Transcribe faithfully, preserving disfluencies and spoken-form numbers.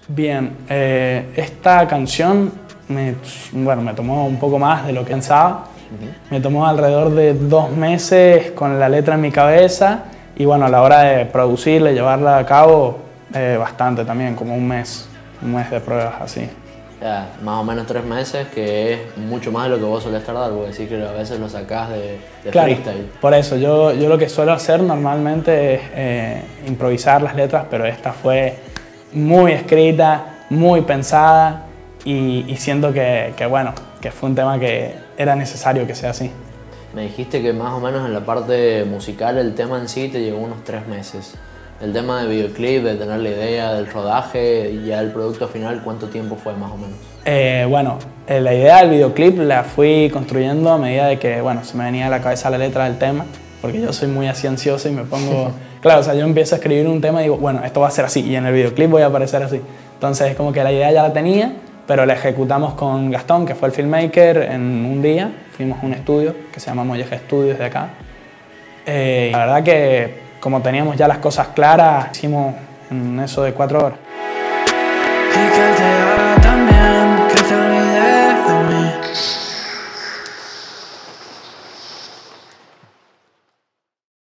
Bien, eh, esta canción me, bueno, me tomó un poco más de lo que pensaba. Uh-huh. Me tomó alrededor de dos meses con la letra en mi cabeza y bueno, a la hora de producirla y llevarla a cabo, eh, bastante también, como un mes, un mes de pruebas así. Ya, más o menos tres meses, que es mucho más de lo que vos solés tardar, porque decís que a veces lo sacás de, de claro, freestyle. Por eso, yo, yo lo que suelo hacer normalmente es eh, improvisar las letras, pero esta fue muy escrita, muy pensada y, y siento que, que, bueno, que fue un tema que era necesario que sea así. Me dijiste que más o menos en la parte musical el tema en sí te llevó unos tres meses. El tema de videoclip, de tener la idea del rodaje y ya el producto final, ¿cuánto tiempo fue más o menos? Eh, bueno, eh, la idea del videoclip la fui construyendo a medida de que, bueno, se me venía a la cabeza la letra del tema, porque yo soy muy así ansioso y me pongo... Claro, o sea, yo empiezo a escribir un tema y digo, bueno, esto va a ser así y en el videoclip voy a aparecer así. Entonces, como que la idea ya la tenía, pero la ejecutamos con Gastón, que fue el filmmaker, en un día. Fuimos a un estudio que se llama Molleja Studios de acá. Eh, la verdad que, como teníamos ya las cosas claras, hicimos en eso de cuatro horas.